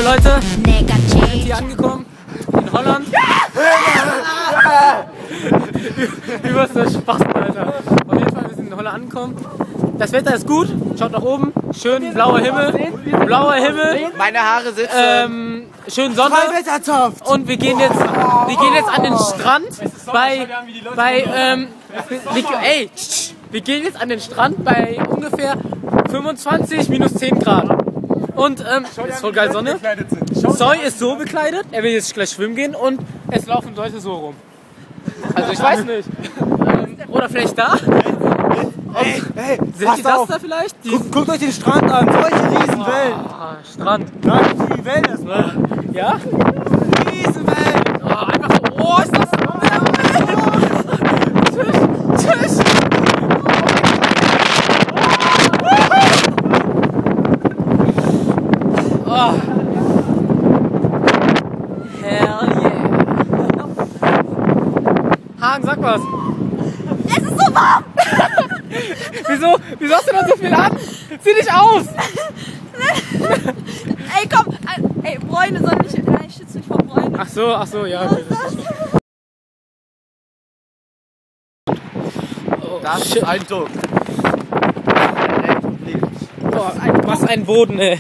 Leute, wir sind hier angekommen in Holland. Übelst der Spaß, Alter. Auf jeden Fall, wir sind in Holland angekommen. Das Wetter ist gut, schaut nach oben, schön blauer Himmel, Meine Haare sitzen. schön Sonne und wir gehen jetzt an den Strand wir gehen jetzt an den Strand bei ungefähr 25 minus 10 Grad. Und ist voll geil Sonne. Soy ist so bekleidet, er will jetzt gleich schwimmen gehen und es laufen Leute so rum. Also ich weiß nicht. Oder vielleicht da? Hey, Sind die das da vielleicht? Guckt euch den Strand an, solche Riesenwellen. Strand. Nein, die Wellen erstmal. Ja? Riesenwellen. Oh, einfach so. Oh, ist das Tschüss. Oh. Hell yeah. Hagen, sag was. Es ist so warm! Wieso hast du da so viel an? Zieh dich aus! Ey, komm! Ey, Bräune soll nicht. Nein, ich schütze mich vor Bräune. Ach so, ja. Okay. Das ist Eindruck. Oh, was ein Boden, ey.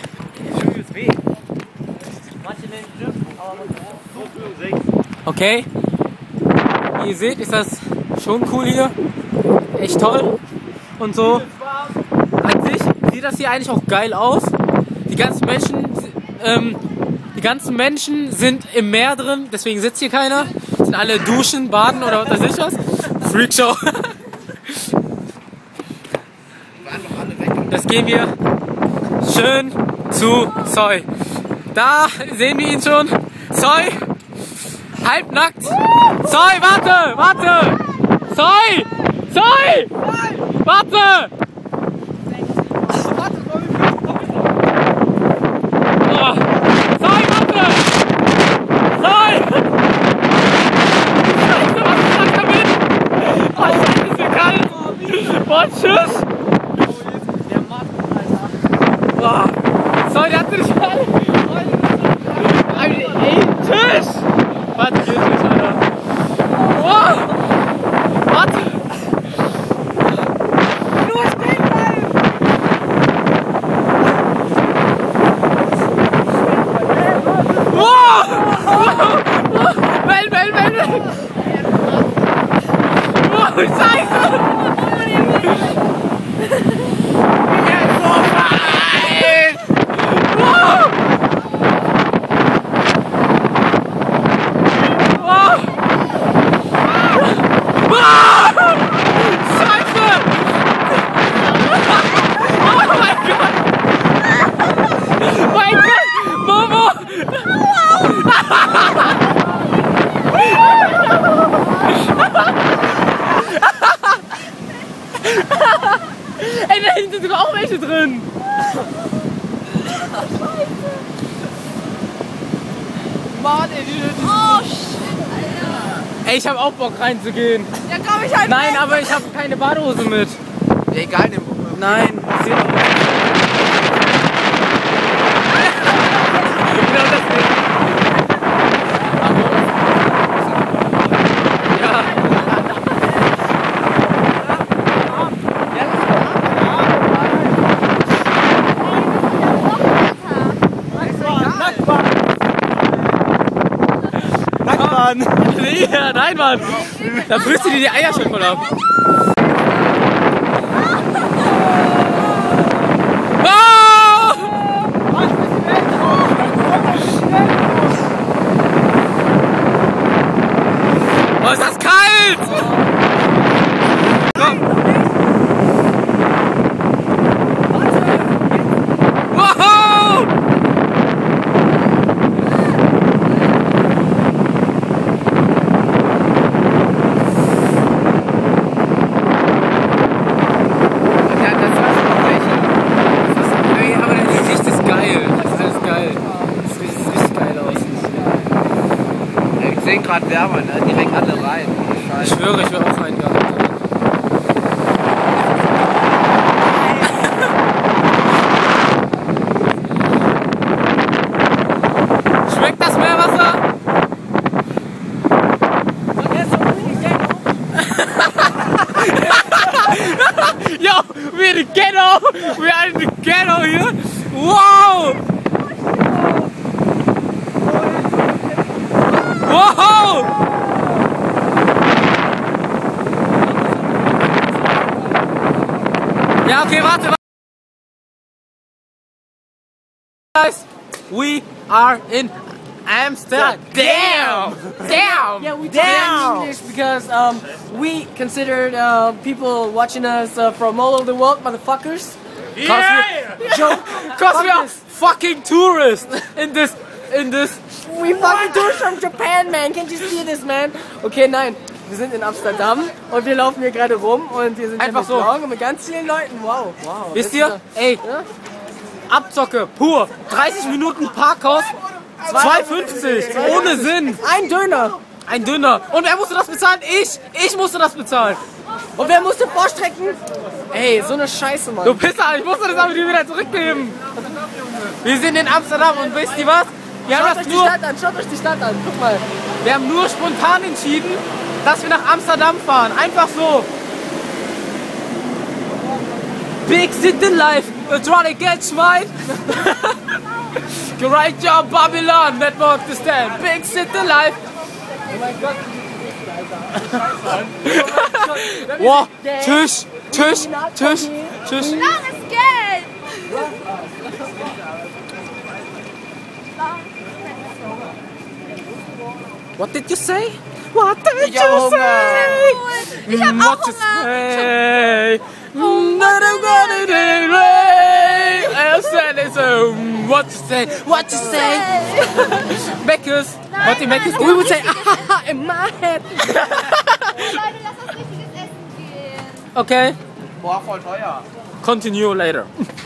Okay. Wie ihr seht, ist das schon cool hier. Echt toll. Und so. An sich sieht das hier eigentlich auch geil aus. Die ganzen Menschen sind im Meer drin, deswegen sitzt hier keiner. Sind alle duschen, baden oder was weiß ich was. Freakshow. Das gehen wir schön zu Soy. Da sehen wir ihn schon. Soy, halbnackt. Soy, warte! Soy! Warte! Oh. Soy, warte! Soy! Scheiße, was ist damit? Oh, Scheiße, ist mir kalt! Boah, tschüss! Oh. Soy, der hat sich kalt! Ey, tschüss! Warte, geht nicht, Alter! Oh. Warte! Wellen! Oh, Scheiße! Jetzt so weit! Oh! Scheiße! Oh mein Gott! Momo! Ey, da hinten sind sogar auch welche drin! Mann, ey, Oh shit, Alter. Ey, ich hab auch Bock reinzugehen. Ja, komm ich halt Nein, mit. aber ich habe keine Badehose mit. Ja, egal, nimm. Nein, sieht aus. Genau das Ding. Ja. Nacktbahn. Nee, nein, Mann. Da frisst du dir die Eier schon voll ab. Oh, ist das kalt! Komm! Wow! Ja, das war's noch nicht. Ey, aber die Sicht ist geil. Das ist alles geil. Das sieht richtig geil aus. Ja, 10 Grad wärmer, ne? Direkt alle rein. Ich schwöre, ich will auch reingegangen. We are in the ghetto here. Wow! Wow! Ja, okay, warte. Guys, we are in Amsterdam. Damn! Damn! Yeah, we Damn! talk English because we consider people watching us from all over the world motherfuckers. Joke. Cause we are fucking tourists in this. We fucking tourists from Japan, man. Can't you see this, man? Okay, nein. Wir sind in Amsterdam und wir laufen hier gerade rum und wir sind Einfach hier mit so. Vlog und mit ganz vielen Leuten. Wow, wow. Wisst ihr? Ey, Abzocke, pur. 30 Minuten Parkhaus, 2,50. Ohne Sinn. Ein Döner. Ein Döner. Und wer musste das bezahlen? Ich. Ich musste das bezahlen. Und wer musste vorstrecken? Ey, so eine Scheiße, Mann. Du Pisser, ich musste das aber wieder zurückgeben. Wir sind in Amsterdam und wisst ihr was? Wir haben Schaut das euch die nur, Stadt an, schaut euch die Stadt an. Guck mal. wir haben nur spontan entschieden, dass wir nach Amsterdam fahren. Einfach so. Big City Life, try to get Schwein. Great job, Babylon, Network to stand. Big City Life. Oh mein Gott. Wow, Tisch. Langes Geld! What did you say? What did you hab say? Ich hab What auch you Hunger! say? What you say? What you say? Meckes. What the Meckes? We would say in my head. Leute, lass uns richtiges Essen gehen. Okay. Boah, voll teuer. Continue later.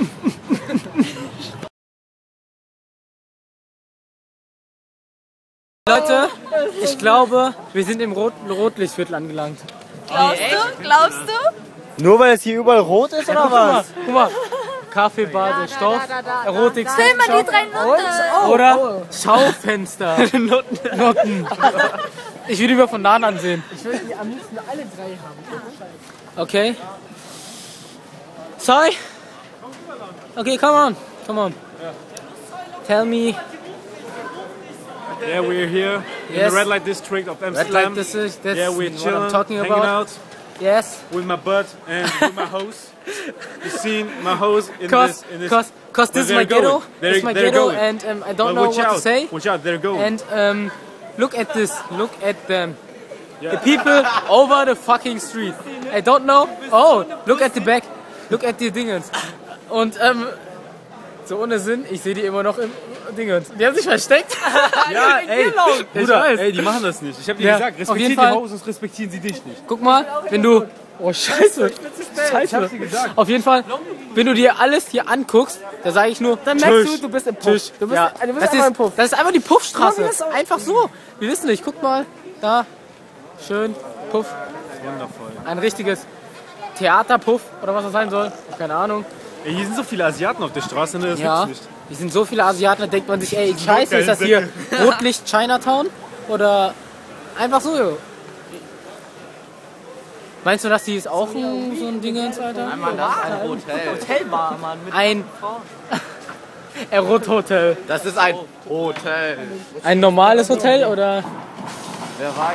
Leute, ich glaube, wir sind im Rotlichtviertel angelangt. Glaubst du? Nur weil es hier überall rot ist oder was? Guck mal. Kaffee, Bar, der Stoff, Erotik, Film mal die drei Nutten. oder Schaufenster. Noten. Ich würde lieber von nahen ansehen. Ich würde die am liebsten alle drei haben. Okay. Sorry. Okay, come on. Tell me. Yeah, we're here in Yes. the red light district of Red Amsterdam. light, that's yeah, we're what chilling, I'm talking hanging about. out Yes. with my butt and with my hose. You've seen my hose in Cause this. this is they're my ghetto. going. This is my They're ghetto, going. and I don't But know watch what out! to say. Watch out! They're going. And look at this. Look at them. The people over the fucking street. I don't know. Oh, look at the back. Look at the Dingens. Und so ohne Sinn, ich sehe die immer noch im Dingens. Die haben sich versteckt. ja, ey, Bruder, weiß. ey, die machen das nicht. Ich hab dir Ja, gesagt, auf respektiert jeden die Fall. Hose, sonst respektieren sie dich nicht. Guck mal, wenn du... Oh, scheiße. Scheiße. Auf jeden Fall, wenn du dir alles hier anguckst, da sage ich nur... Dann merkst du, du bist im Puff. Tisch. Du bist, Ja, du bist das, einfach im ist, Puff. das ist einfach die Puffstraße. Ja, wie das auch- Einfach so. Wir wissen nicht. Guck mal, da. Schön. Puff. Wundervoll. Ein richtiges Theaterpuff oder was das sein soll. Keine Ahnung. Ey, hier sind so viele Asiaten auf der Straße, ne? Das Ja, gibt's nicht. hier sind so viele Asiaten, da denkt man sich, ey, scheiße, ist das hier Rotlicht Chinatown? Oder einfach so. Meinst du, dass die ist auch so ein Dingens, Alter? Mann, das ist ein Hotel. Hotelbar, Mann. Mit Ein Erot-Hotel. Das ist ein Hotel. Ein normales Hotel oder? Wer weiß.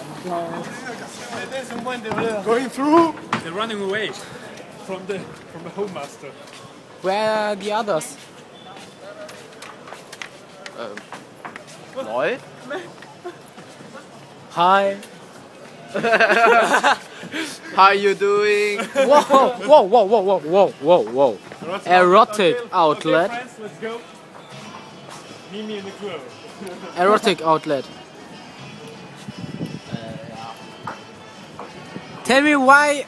Going through. They're running away from the home master. Where are the others? Lol. Hi. How you doing? Whoa. Erotic outlet. Friends, let's go. Meet me in the club. Erotic outlet. Tell me why.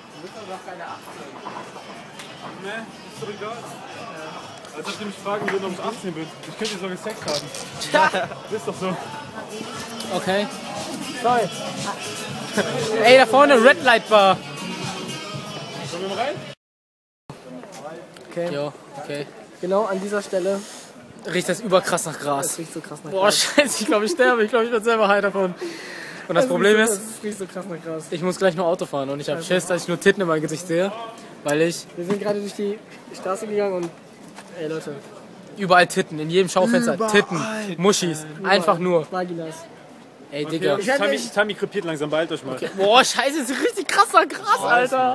Ne? Ist doch egal. Als ob die mich fragen würden, ob ich 18 bin. Ich könnte sogar Sex haben. Das ist doch so. Okay. Sorry. Ey, da vorne Red Light Bar. Sollen wir mal rein? Okay. Jo, okay. Genau an dieser Stelle. Riecht das überkrass nach Gras. Das riecht so krass nach Boah, Gras. scheiße, ich glaube, ich sterbe. Ich glaube, ich werde selber high davon. Und das Problem ist, Das riecht so krass nach Gras. ich muss gleich noch Auto fahren und ich habe Schiss, dass ich nur Titten in meinem Gesicht sehe. Weil ich... Wir sind gerade durch die Straße gegangen und... Ey Leute. Überall Titten, in jedem Schaufenster. Titten, Muschis, einfach nur. Vaginas. Ey, Digga. Tami krepiert langsam, beeilt euch mal. Okay. Boah, scheiße, das ist richtig krasser Gras, Alter.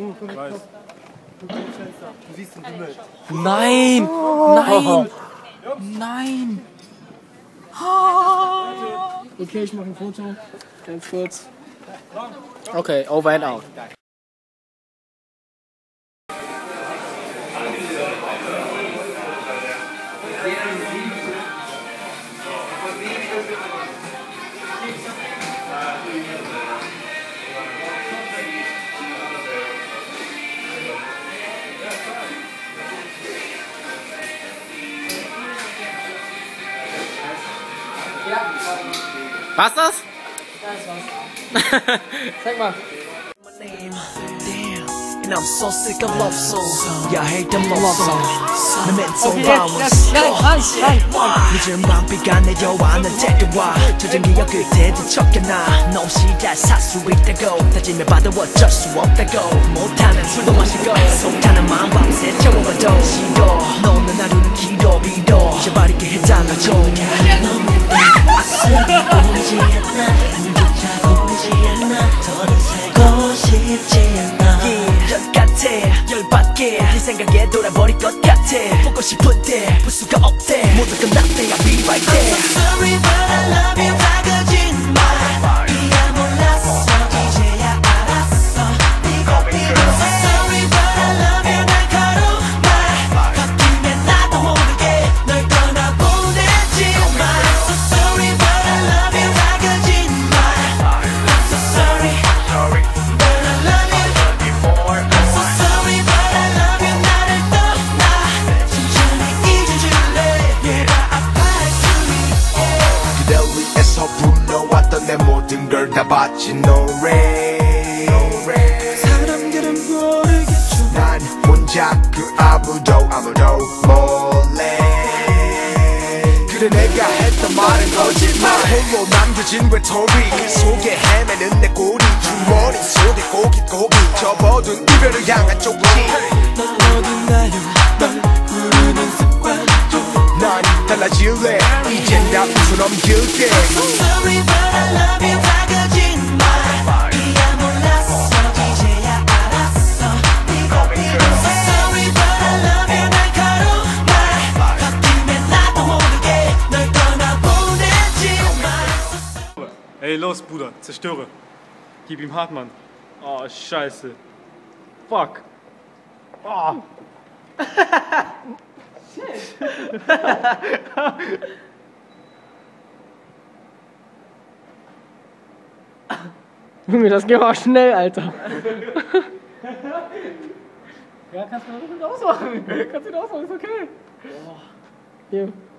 Nein! Nein! Nein! Okay, ich mache ein Foto. Ganz kurz. Okay, over and out. Was das? Zeig mal. And I'm so sick of love songs. Yeah, I hate them love songs. No mental Okay, violence. rein. 늦은 밤비가 내려와는 데려와 젖은 기억 끝에 뒤척여놔 너 없이 잘 살 수 있다고 다짐해봐도 어쩔 수 없다고 못하면 술도 마시고 속타는 마음 밤새 채워봐도 싫어 너는 하루는 길어 빌어 잊어버리게 해달라줘 아슬이 보이지 않아 힘조차 보이지 않아 더는 살고 싶지 않아 열 같아 열받게 네 생각에 돌아버릴 것 같아 보고 싶은데 볼 수가 없대 모두 끝났대 I'll be right there I'm so sorry but I love you 다 거짓말 이야 몰랐어 이제야 알았어 네 겉비로 I'm so sorry but I love you 날카로운 말 바뀌면 나도 모르게 널 떠나보내지마 I'm so sorry but I love you 다 거짓말 I'm so sorry but I love you I'm so sorry but I love you 나를 떠나 천천히 잊어줄래 얘가 아파할 수 있게 그대 위해서 불러왔던 내 모든 걸 다 바친 노래 사람들은 모르겠죠 난 혼자 그 아무도 몰래 그래 내가 했던 말은 거짓말 홀로 남겨진 외톨이 그 속에 헤매는 내 꼬리 주머니 속에 고깃고기 접어둔 이별을 향한 쪽지 너는 나를 널 부르는 습관 난 달라질래 이젠 다 웃어넘길게 So sorry but I love you 다 거짓말 이야 몰랐어 이제야 알았어 네 겉비로 So sorry but I love you 날카로운 말 바뀌면 나도 모르게 널 떠나보내지마 Ey, los, Bruder, zerstöre. Gib ihm hart, Mann. Oh, scheiße. Fuck. Oh. Junge, das geht aber schnell, Alter. Ja, kannst du das ausmachen. Kannst du das ausmachen, ist okay. Hier.